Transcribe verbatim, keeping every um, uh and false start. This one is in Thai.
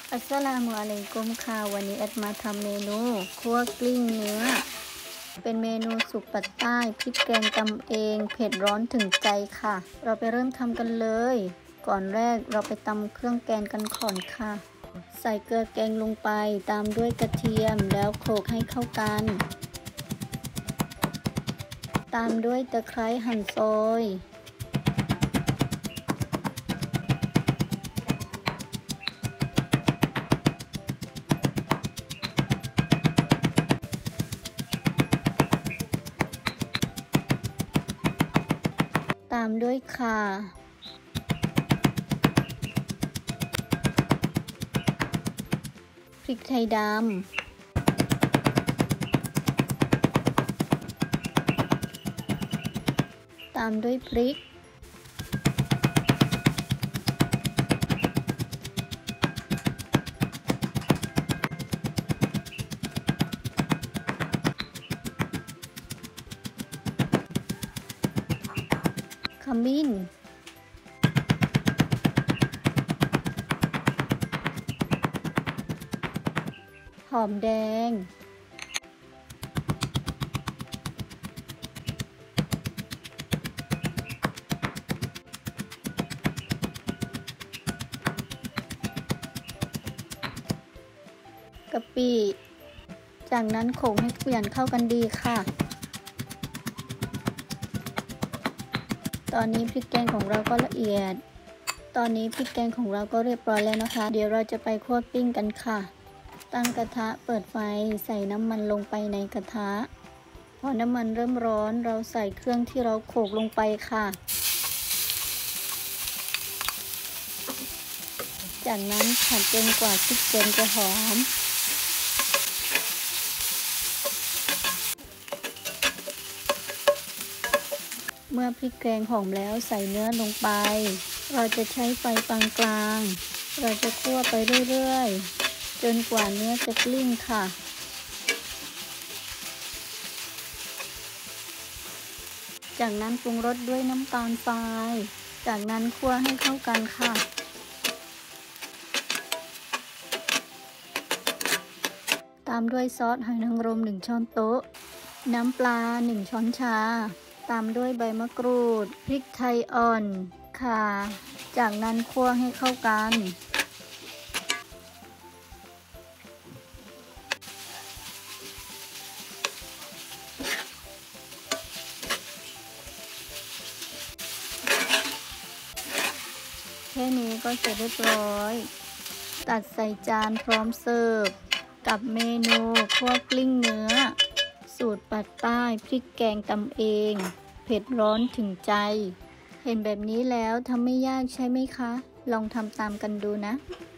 อัสสลามุอะลัยกุมค่ะวันนี้แอดมาทำเมนูคั่วกลิ้งเนื้อเป็นเมนูสุกปัดใต้พริกแกงตำเองเผ็ดร้อนถึงใจค่ะเราไปเริ่มทำกันเลยก่อนแรกเราไปตำเครื่องแกงกันก่อนค่ะใส่เกลือแกงลงไปตามด้วยกระเทียมแล้วโขลกให้เข้ากันตามด้วยตะไคร้หั่นซอยตามด้วยข่าพริกไทยดำตามด้วยพริกขมิ้นหอมแดงกะปิจากนั้นโขลกให้ทุกอย่างเข้ากันดีค่ะตอนนี้พริกแกงของเราก็ละเอียดตอนนี้พริกแกงของเราก็เรียบร้อยแล้วนะคะเดี๋ยวเราจะไปคั่วปิ้งกันค่ะตั้งกระทะเปิดไฟใส่น้ำมันลงไปในกระทะพอน้ำมันเริ่มร้อนเราใส่เครื่องที่เราโขลกลงไปค่ะจากนั้นผัดจนกว่าพริกแกงจะหอมเมื่อพริกแกงหอมแล้วใส่เนื้อลงไปเราจะใช้ไฟปานกลางเราจะคั่วไปเรื่อยๆจนกว่าเนื้อจะกลิ้งค่ะจากนั้นปรุงรสด้วยน้ำตาลทรายจากนั้นคั่วให้เข้ากันค่ะตามด้วยซอสหอยนางรมหนึ่งช้อนโต๊ะน้ำปลาหนึ่งช้อนชาตามด้วยใบมะกรูดพริกไทยอ่อนข่าจากนั้นคั่วให้เข้ากันแค่นี้ก็เสร็จเรียบร้อยตัดใส่จานพร้อมเสิร์ฟกับเมนูคั่วกลิ้งเนื้อสูตรปักใต้พริกแกงตำเองเผ็ดร้อนถึงใจเห็นแบบนี้แล้วทำไม่ยากใช่ไหมคะลองทำตามกันดูนะ